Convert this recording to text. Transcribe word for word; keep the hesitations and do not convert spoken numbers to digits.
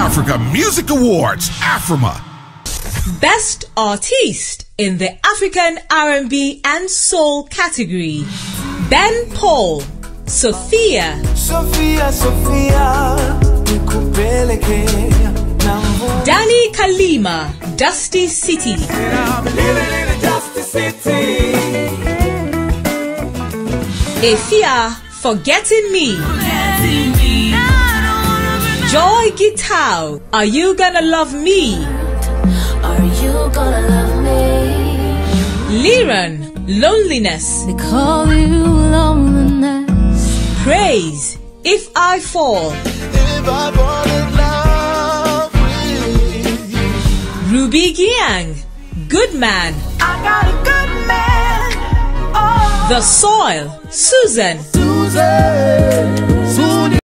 Africa Music Awards, AFRIMA. Best Artist in the African R and B and Soul category: Ben Paul, Sophia. Sophia, Sophia, nikupeleke. Danny Kalima, Dusty City. I'm living in a dusty city. Efia, Forgetting Me. Joy Gitao, Are You Gonna Love Me? Are you gonna love me? Liran, Loneliness. They call you loneliness. Praiz, If I Fall. If I fall in love with you. Ruby Giang, Good Man. I got a good man. Oh. The Soil, Susan. Susan.